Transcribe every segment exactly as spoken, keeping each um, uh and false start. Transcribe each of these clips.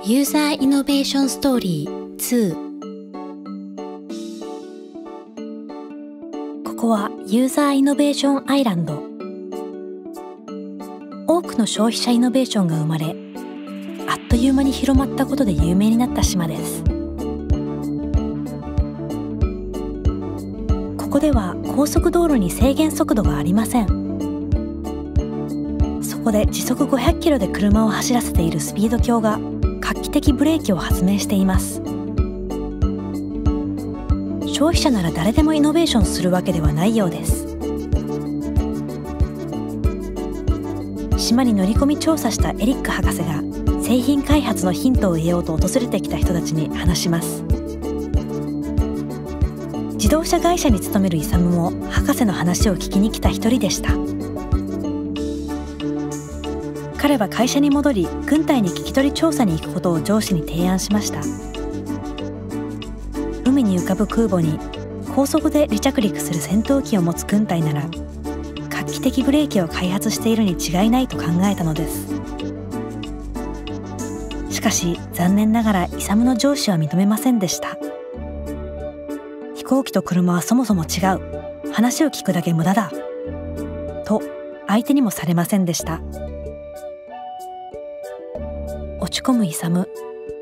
ユーザーイノベーションストーリーツー。ここはユーザーイノベーションアイランド。多くの消費者イノベーションが生まれ、あっという間に広まったことで有名になった島です。ここでは高速道路に制限速度がありません。そこで時速ごひゃくキロで車を走らせているスピード強が画期的ブレーキを発明しています。消費者なら誰でもイノベーションするわけではないようです。島に乗り込み調査したエリック博士が製品開発のヒントを得ようと訪れてきた人たちに話します。自動車会社に勤めるイサムも博士の話を聞きに来た一人でした。彼は会社に戻り、軍隊に聞き取り調査に行くことを上司に提案しました。海に浮かぶ空母に高速で離着陸する戦闘機を持つ軍隊なら、画期的ブレーキを開発しているに違いないと考えたのです。しかし残念ながらイサムの上司は認めませんでした。飛行機と車はそもそも違う。話を聞くだけ無駄だ。と相手にもされませんでした。落ち込むイサム。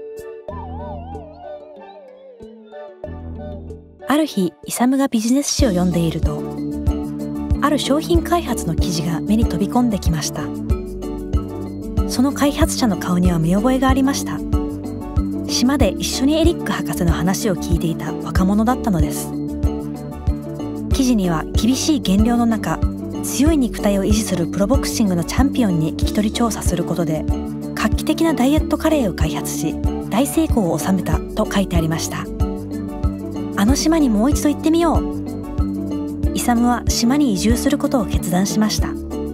ある日、イサムがビジネス誌を読んでいると、ある商品開発の記事が目に飛び込んできました。その開発者の顔には見覚えがありました。島で一緒にエリック博士の話を聞いていた若者だったのです。記事には厳しい減量の中、強い肉体を維持するプロボクシングのチャンピオンに聞き取り調査することで、画期的なダイエットカレーを開発し大成功を収めたと書いてありました。あの島にもう一度行ってみよう。イサムは島に移住することを決断しました。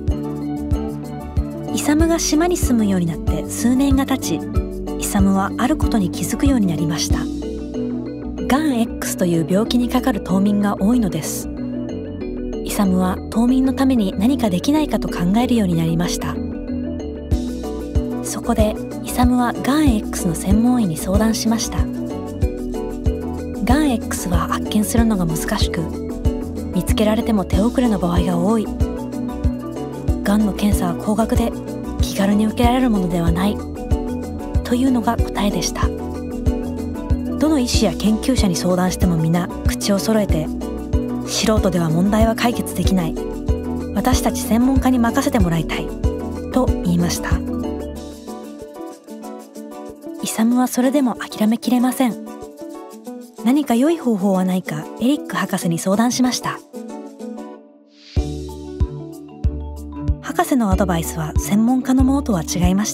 イサムが島に住むようになって数年が経ち、イサムはあることに気づくようになりました。ガン X という病気にかかる島民が多いのです。イサムは島民のために何かできないかと考えるようになりました。そこでイサムはガン X の専門医に相談しました。ガン X は発見するのが難しく、見つけられても手遅れの場合が多い。ガンの検査は高額で気軽に受けられるものではないというのが答えでした。どの医師や研究者に相談しても皆口を揃えて、素人では問題は解決できない。私たち専門家に任せてもらいたいと言いました。イサムはそれでも諦めきれません。何か良い方法はないかエリック博士に相談しました。博士のアドバイスは専門家のものとは違いました。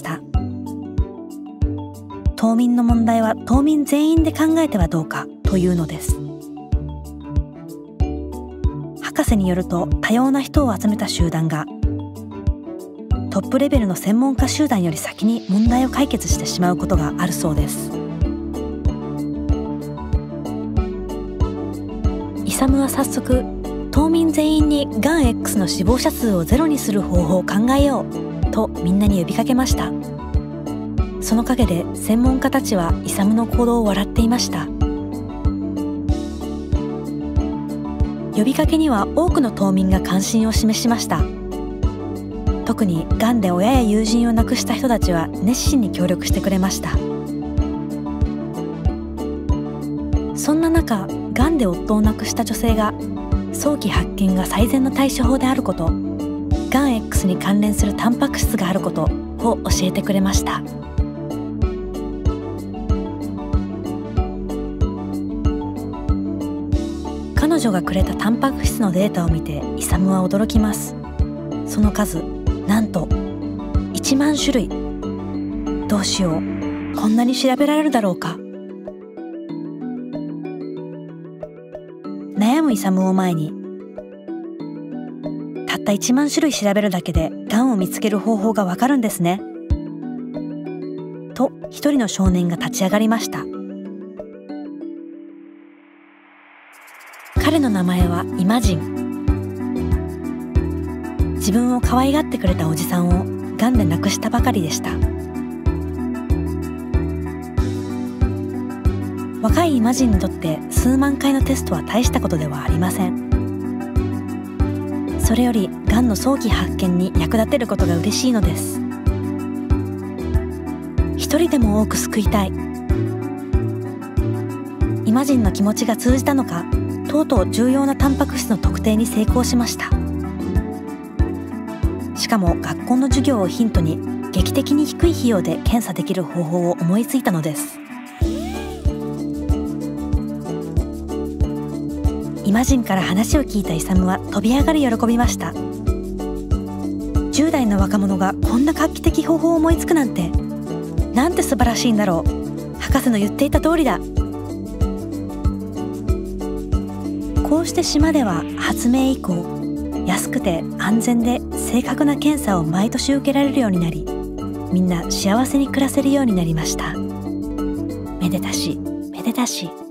島民の問題は島民全員で考えてはどうかというのです。博士によると、多様な人を集めた集団がトップレベルの専門家集団より先に問題を解決してしまうことがあるそうです。イサムは早速、島民全員にガン X の死亡者数をゼロにする方法を考えようとみんなに呼びかけました。その陰で専門家たちはイサムの行動を笑っていました。呼びかけには多くの島民が関心を示しました。特にがんで親や友人を亡くした人たちは熱心に協力してくれました。そんな中、がんで夫を亡くした女性が早期発見が最善の対処法であること、がん X に関連するタンパク質があることを教えてくれました。彼女がくれたタンパク質のデータを見てイサムは驚きます。その数なんといちまんしゅるい。どうしよう、こんなに調べられるだろうか。悩むイサムを前に、たったいちまんしゅるい調べるだけでがんを見つける方法がわかるんですね。と一人の少年が立ち上がりました。彼の名前はイマジン。自分を可愛がってくれたおじさんをがんで亡くしたばかりでした。 若いイマジンにとって数万回のテストは大したことではありません。それよりがんの早期発見に役立てることが嬉しいのです。一人でも多く救いたい。イマジンの気持ちが通じたのか、とうとう重要なタンパク質の特定に成功しました。しかも学校の授業をヒントに劇的に低い費用で検査できる方法を思いついたのです。イマジンから話を聞いたイサムは飛び上がり喜びました。じゅう代の若者がこんな画期的方法を思いつくなんて、なんて素晴らしいんだろう。博士の言っていた通りだ。こうして島では発明以降、安くて安全で正確な検査を毎年受けられるようになり、みんな幸せに暮らせるようになりました。めでたしめでたし。